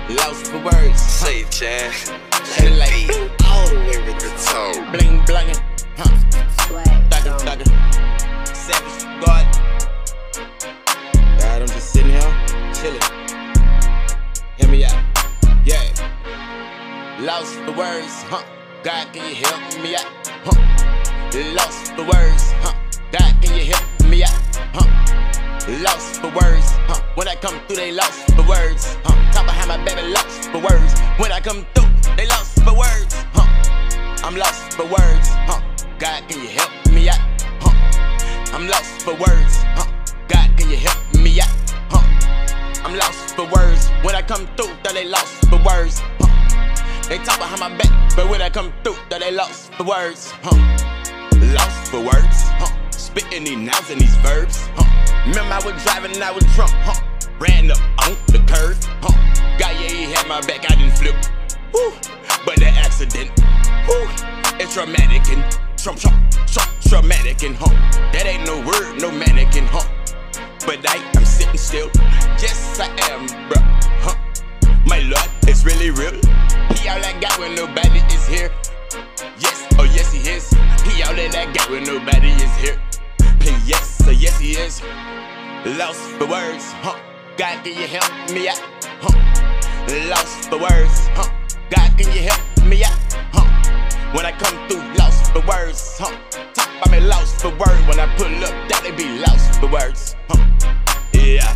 lost for words. Say it, Chad. Let it like all the way with the tone. Bling blingin', thugger, savage God. God, I'm just sitting here, chillin'. Hear me out, yeah. Lost for words, God, can you help me out, Lost for words, God, can you help me out, Lost for words, when I come through, they lost for words, Talk behind my baby, lost for words. When I come through, they lost for words, I'm lost for words, God, can you help me out, I'm lost for words, God, can you help me out, I'm lost for words. When I come through, though they lost for words, They talk behind my back, but when I come through, though they lost for words, Lost for words, Spitting these nouns and these verbs, Remember I was driving and I was drunk, Ran up on the curb, God, yeah, he had my back, I didn't flip, woo. But that accident, woo, it's traumatic and traumatic and that ain't no word, no mannequin, But I'm sitting still, yes I am, bruh, My Lord is really real. He all I got when nobody is here. Yes, oh yes he is. He all that I got when nobody is here. Yes, oh yes he is. Lost for words, God, can you help me out, Lost for words, God, can you help me out, When I come through, lost for words, Talk about me, lost for words. When I pull up, that they be lost for words, Yeah,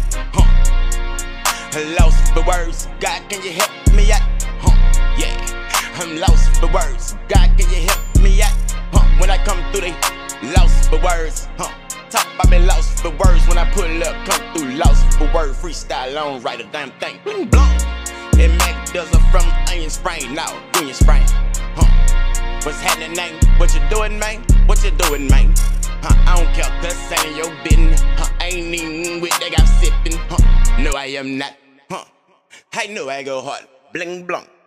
Lost for words, God, can you help me out, Yeah, I'm lost for words, God, can you help me out, When I come through, they lost for words, Talk about me, lost for words. When I pull up, come through, lost for words. Freestyle on, write a damn thing, bling blong. And Mac does it from Onion Spring, now Union Spring, What's happening, man? What you doing, man? What you doing, man? I don't care, cause ain't your business, I ain't even with that guy sipping, No, I am not, I know I go hard, bling blong.